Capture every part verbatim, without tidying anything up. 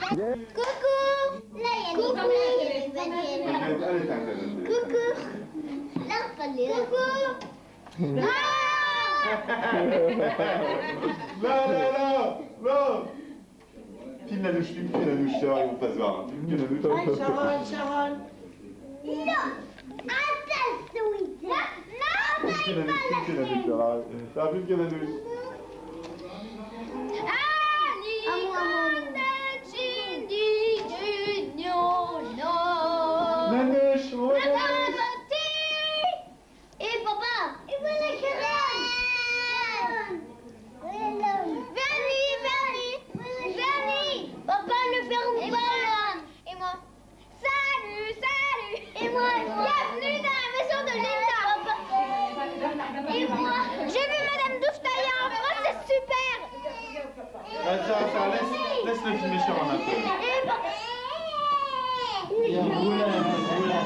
Coucou. Là, il y a des coucou. Coucou. Là, on peut aller là. Coucou. Là, là, là, là. Filme la douche, filme la douche, ça va, ils vont pas se voir. Filme la douche. Sharon, Sharon. Non. Attends, sweet. Non, non, Filme la douche, filme la douche, ça va. Ça va, filme la douche. Nanush, on va et papa, il veut la Venez, venez, venez. Papa, ne ferme pas là. Et moi, salut, salut. Et moi, bienvenue dans la maison de Linda. Et moi, j'ai vu Madame Douche-Taillée en France, c'est super. Ah, ça, ça, laisse, laisse le filmer Sharon un peu. Et papa. Il y a un roulin, un roulin.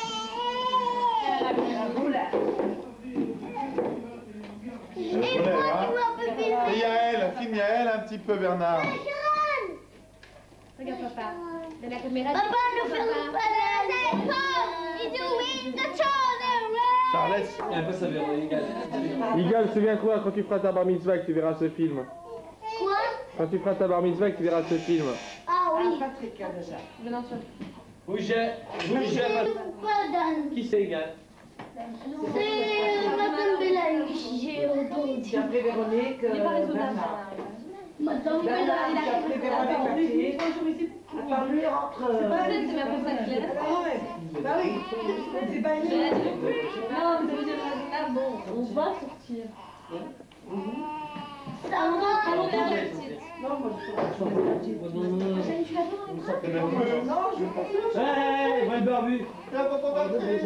Et moi, tu vois, on peut filmer. Et Yael, filme Yael un petit peu, Bernard. Regarde papa, de la caméra. Papa, ne ferme pas la téléphone. Il dit oui, the children. Ça laisse. Un peu ça verra, Igal. Igal, souviens-toi quand tu feras ta bar mitzvah que tu verras ce film. Quoi? Quand tu feras ta bar mitzvah que tu verras ce film. Ah oui. Patrick a déjà. Venant sur. Bouger, bouger. Pardon. Qui c'est, Igal? C'est Madame Belaïch, j'ai entendu. J'ai appelé Véronique. Il n'est pas raisonnable. Bernard. Madame Bernard, Belaïch. j'ai appelé Véronique. Attends, lui rentre. C'est pas vrai, c'est ma personne claire. Ah ouais. Bah oui. C'est pas une. Non, mais ça veut dire ah bon, on va sortir. Ça va. Allons faire la petite. Non, moi je suis Non, je pense pas. Hé, voilà le barbu. Viens, tonton Patrick.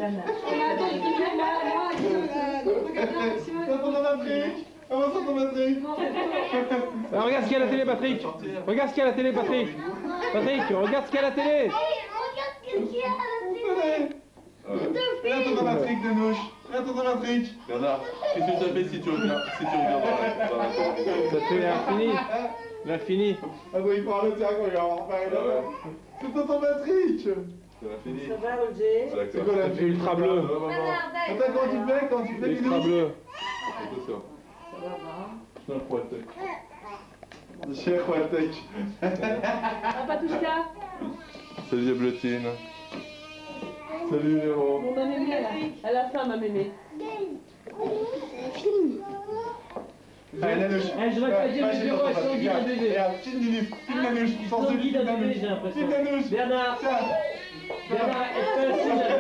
Tonton Patrick. Comment ça, tonton Patrick? Alors, regarde ce qu'il y a à la télé, Patrick. Regarde ce qu'il y a à la télé, Patrick. Patrick, regarde ce qu'il y a à la télé. Hey, regarde ce qu'il y a à la télé. Viens, tonton Patrick, Nanush. Viens, tonton Patrick. Bernard, qu'est-ce que ça fait si tu regardes, si tu regardes dans la, dans la télévision? Ça fait l'infini. L'infini. Attends, il parle, tiens, qu'on va en faire là. C'est tonton Patrick. Ça va finir. Ça va, Roger? Voilà, C'est quoi la C'est ultra bleu. Attends, quand tu fais, quand tu fais Ultra Nanush. bleu. C'est ça. Ça va, va. C'est un poil sec. Cher Waltech. Papa Touchka. Salut Diablotine. Salut Véro. Mon ma mémé là. À la fin ma mémé. Allez, Nanush. Eh, je vais pas dire Ouais, du chez bureau, tonton elles sont Patrick. guides à bébé. Regarde, filme Nanush. Filme Nanush. Sans Ils sont celui guides à filme bébé, Nanush. j'ai l'impression. Filme Nanush. Bernard, Tiens. Bernard, est-ce que c'est la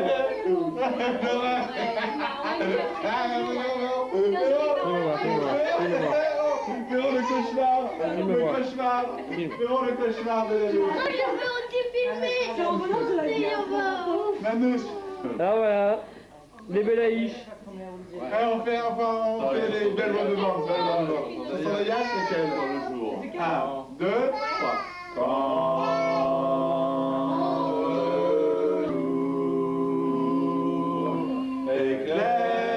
Véro, le cauchemar. Le cauchemar. Véro, le cauchemar de la Moi, je veux aussi filmer. C'est en venant de la C'est en venant. Nanush. Ah voilà. Les Belaïch. Eh, on fait, enfin, on fait les belles voix de bande. Belles voix de bande. Ça s'en dégage, c'est quelle? Dans le jour. Un, deux, trois. Quand le jour éclairera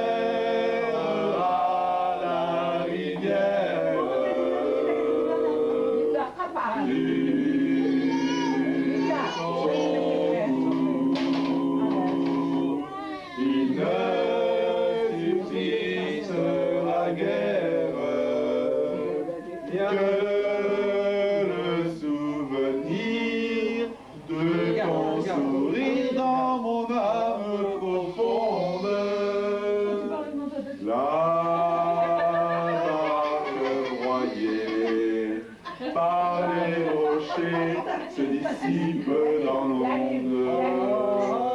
la rivière, il ne subsistera guère que le souvenir de ton sourire dans mon âme profonde. La barque broyée par les rochers se dissipe dans l'onde.